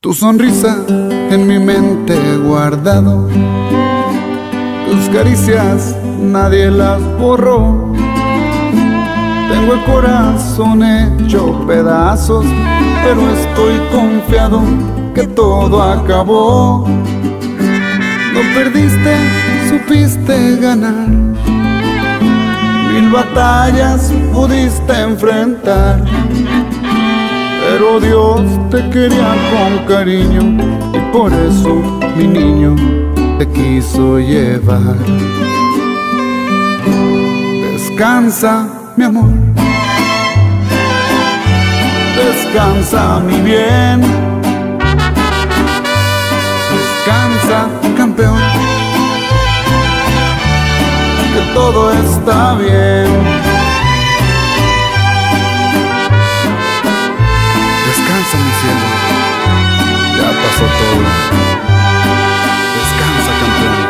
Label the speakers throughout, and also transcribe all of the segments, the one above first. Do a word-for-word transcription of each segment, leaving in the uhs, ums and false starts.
Speaker 1: Tu sonrisa en mi mente he guardado, tus caricias nadie las borró. Tengo el corazón hecho pedazos, pero estoy confiado que todo acabó. No perdiste, supiste ganar, mil batallas pudiste enfrentar, pero Dios te quería con cariño y por eso, mi niño, te quiso llevar. Descansa, mi amor, descansa, mi bien, descansa, campeón, que todo está bien. Descansa, mi cielo, ya pasó todo. Descansa, campeón.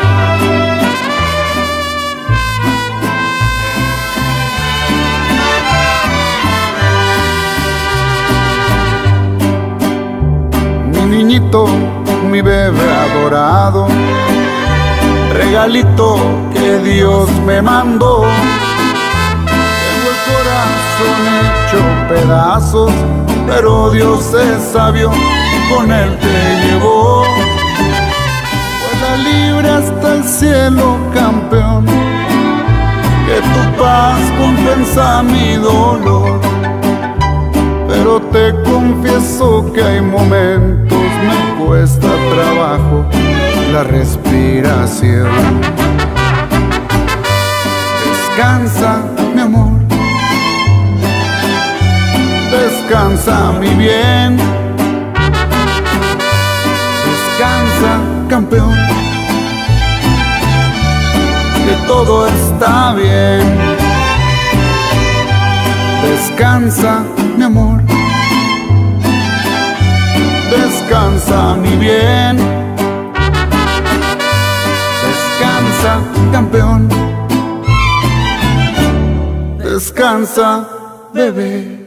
Speaker 1: Mi niñito, mi bebé adorado, regalito que Dios me mandó. Tengo el corazón hecho pedazos, pero Dios es sabio y con él te llevó. Vuela libre hasta el cielo, campeón, que tu paz compensa mi dolor. Pero te confieso que hay momentos me cuesta trabajo la respiración. Descansa, mi amor, descansa, mi bien, descansa, campeón, que todo está bien. Descansa, mi amor, descansa, mi bien, descansa, campeón, descansa, bebé.